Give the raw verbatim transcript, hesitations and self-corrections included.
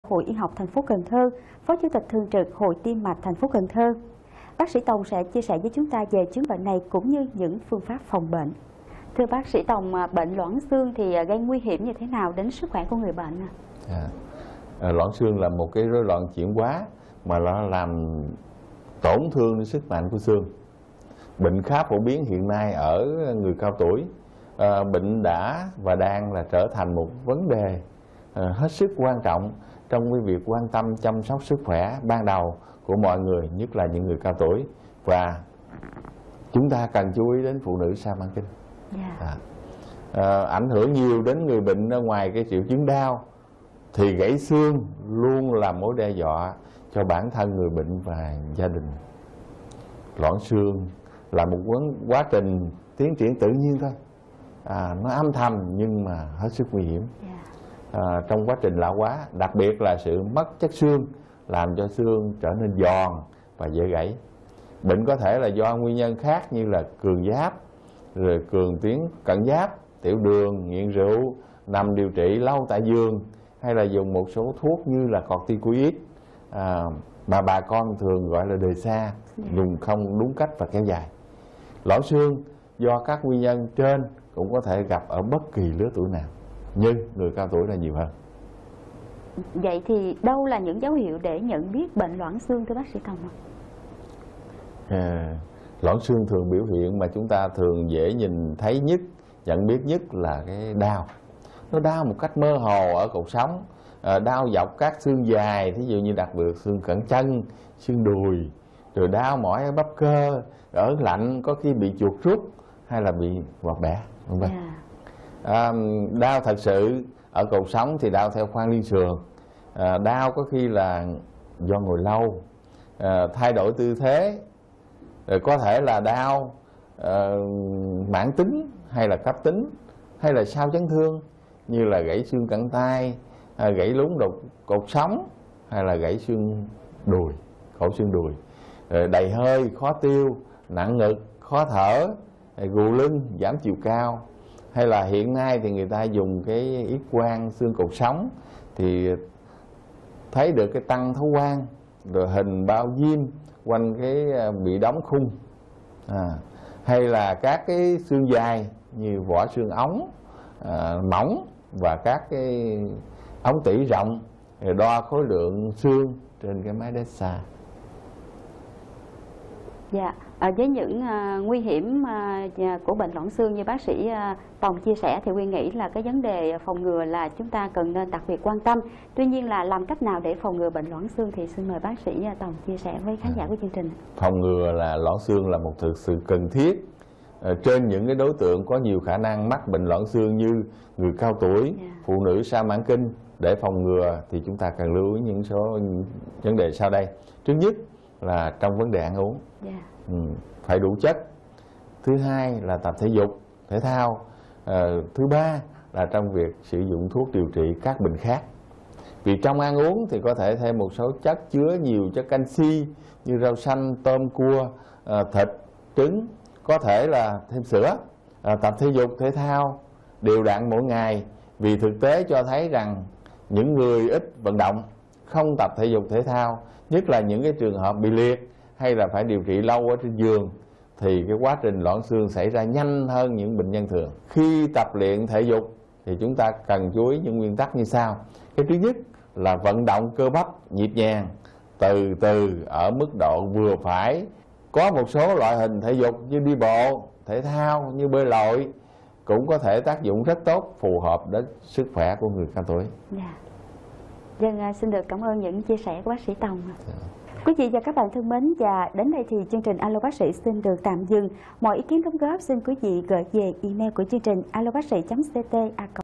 hội Y học thành phố Cần Thơ, Phó Chủ tịch thường trực Hội Tim mạch thành phố Cần Thơ. Bác sĩ Tòng sẽ chia sẻ với chúng ta về chứng bệnh này cũng như những phương pháp phòng bệnh. Thưa bác sĩ Tòng, bệnh loãng xương thì gây nguy hiểm như thế nào đến sức khỏe của người bệnh? À, à, loãng xương là một cái rối loạn chuyển hóa mà nó làm tổn thương đến sức mạnh của xương. Bệnh khá phổ biến hiện nay ở người cao tuổi. À, bệnh đã và đang là trở thành một vấn đề à, hết sức quan trọng trong cái việc quan tâm chăm sóc sức khỏe ban đầu của mọi người, nhất là những người cao tuổi. Và chúng ta cần chú ý đến phụ nữ sa mãn kinh. Yeah. À, à, ảnh hưởng nhiều đến người bệnh. Ngoài cái triệu chứng đau thì gãy xương luôn là mối đe dọa cho bản thân người bệnh và gia đình. Loãng xương là một quá trình tiến triển tự nhiên thôi, à, nó âm thầm nhưng mà hết sức nguy hiểm. À, trong quá trình lão hóa, đặc biệt là sự mất chất xương làm cho xương trở nên giòn và dễ gãy. Bệnh có thể là do nguyên nhân khác như là cường giáp, rồi cường tuyến cận giáp, tiểu đường, nghiện rượu, nằm điều trị lâu tại giường, hay là dùng một số thuốc như là corticoid à, mà bà con thường gọi là đề xa, dùng không đúng cách và kéo dài. Loãng xương do các nguyên nhân trên cũng có thể gặp ở bất kỳ lứa tuổi nào, nhưng người cao tuổi là nhiều hơn. Vậy thì đâu là những dấu hiệu để nhận biết bệnh loãng xương thưa bác sĩ Tòng? À, loãng xương thường biểu hiện mà chúng ta thường dễ nhìn thấy nhất, nhận biết nhất là cái đau. Nó đau một cách mơ hồ ở cột sống, à, đau dọc các xương dài, thí dụ như đặc biệt xương cẳng chân, xương đùi, rồi đau mỏi ở bắp cơ, ở lạnh có khi bị chuột rút hay là bị vọt bẻ, vân vân. Yeah. À, đau thật sự ở cột sống thì đau theo khoang liên sườn, à, đau có khi là do ngồi lâu, à, thay đổi tư thế, rồi có thể là đau à, mãn tính hay là cấp tính, hay là sau chấn thương như là gãy xương cẳng tay, à, gãy lún đột cột sống, hay là gãy xương đùi, cổ xương đùi, rồi đầy hơi, khó tiêu, nặng ngực, khó thở, gù lưng, giảm chiều cao. Hay là hiện nay thì người ta dùng cái X quang xương cột sống thì thấy được cái tăng thấu quang, rồi hình bao diêm quanh cái bị đóng khung, à, hay là các cái xương dài như vỏ xương ống à, mỏng và các cái ống tủy rộng, rồi đo khối lượng xương trên cái máy đét xa. Dạ, à, với những uh, nguy hiểm uh, của bệnh loãng xương như bác sĩ uh, Tòng chia sẻ thì Nguyên nghĩ là cái vấn đề phòng ngừa là chúng ta cần nên đặc biệt quan tâm. Tuy nhiên là làm cách nào để phòng ngừa bệnh loãng xương thì xin mời bác sĩ uh, Tòng chia sẻ với khán giả của chương trình. Phòng ngừa là loãng xương là một thực sự cần thiết uh, trên những cái đối tượng có nhiều khả năng mắc bệnh loãng xương như người cao tuổi, yeah. phụ nữ sa mãn kinh. Để phòng ngừa thì chúng ta cần lưu ý những số vấn đề sau đây. Trước nhất là trong vấn đề ăn uống, yeah. ừ, phải đủ chất. Thứ hai là tập thể dục, thể thao. à, Thứ ba là trong việc sử dụng thuốc điều trị các bệnh khác. Vì trong ăn uống thì có thể thêm một số chất chứa nhiều chất canxi như rau xanh, tôm, cua, à, thịt, trứng, có thể là thêm sữa. à, Tập thể dục, thể thao đều đặn mỗi ngày. Vì thực tế cho thấy rằng những người ít vận động, không tập thể dục thể thao, nhất là những cái trường hợp bị liệt hay là phải điều trị lâu ở trên giường, thì cái quá trình loãng xương xảy ra nhanh hơn những bệnh nhân thường. Khi tập luyện thể dục thì chúng ta cần chú ý những nguyên tắc như sau. Cái thứ nhất là vận động cơ bắp nhịp nhàng, từ từ ở mức độ vừa phải. Có một số loại hình thể dục như đi bộ, thể thao như bơi lội cũng có thể tác dụng rất tốt, phù hợp đến sức khỏe của người cao tuổi. Yeah. Dân xin được cảm ơn những chia sẻ của bác sĩ Tòng. Yeah. Quý vị và các bạn thân mến, và đến đây thì chương trình Alo Bác Sĩ xin được tạm dừng. Mọi ý kiến đóng góp xin quý vị gửi về email của chương trình alobác sĩ chấm ct a